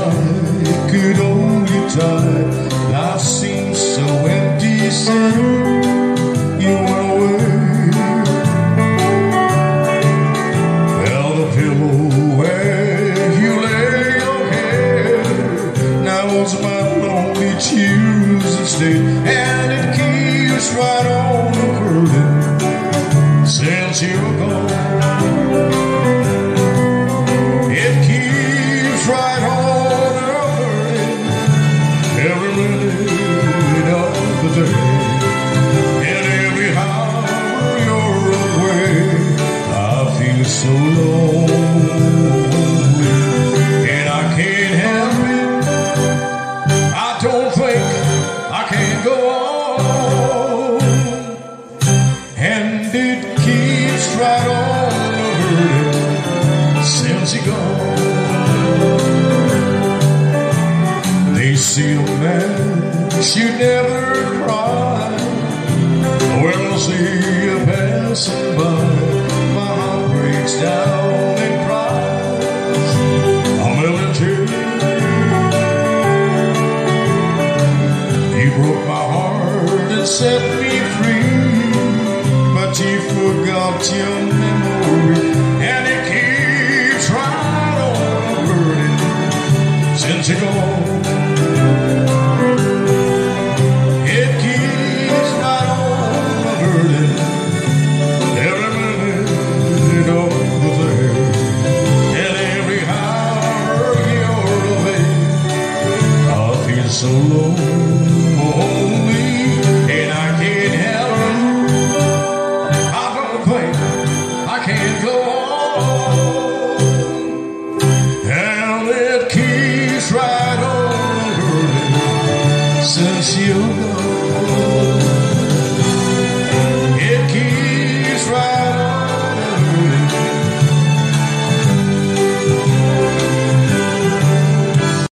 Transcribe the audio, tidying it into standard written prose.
I could only die. Life seems so empty since you went away. Well, the pillow where you lay your head now was my lonely tears instead, and it keeps right on hurting since you're gone. It keeps right on hurting every minute of the day, and every hour you're away I feel so lonely, and I can't help it. I don't think I can go on, and it keeps right on hurting since you're gone. They say a man should never cry. When I see you passing by, my heart breaks down and cries a million tears. You broke my heart and set me free, but you forgot your memory, and it keeps right on hurting since you're gone. It keeps right on hurting every minute of the day, and every hour you're away I feel so low.